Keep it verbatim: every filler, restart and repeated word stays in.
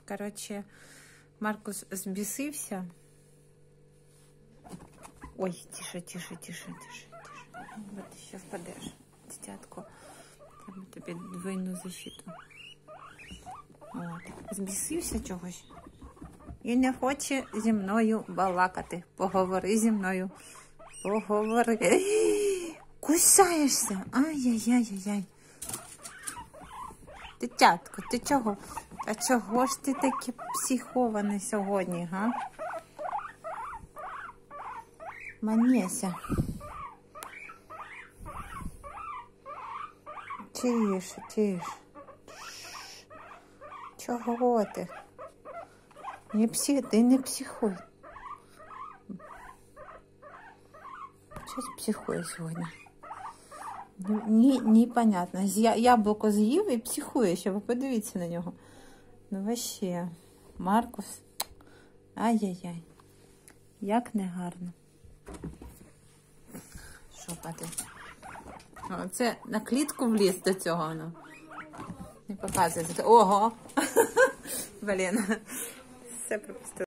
Коротше, Маркус збісився. Ой, тише, тише, тише, тише, тише. Вот ти ще впадеш, дитятко. Треба тобі двойну защиту. От. Збісився чогось. І не хоче зі мною балакати. Поговори зі мною. Поговори. Кусаєшся. Ай-яй-яй-яй. Дитятко, ти чого? А чого ж ти такий психований сьогодні, га? Манеся. Тише, тише. Чого ти? Не псих... Ти не психуй. Щось психує сьогодні. Ні, непонятно. Я, яблуко з'їв і психує ще. Ви подивіться на нього. Ну, вообще. Маркус. Ай-яй-яй. Як негарно. Що паде? О, це на клітку вліз до цього. Ну. Не показує. Ого! Блін. Все пропустила.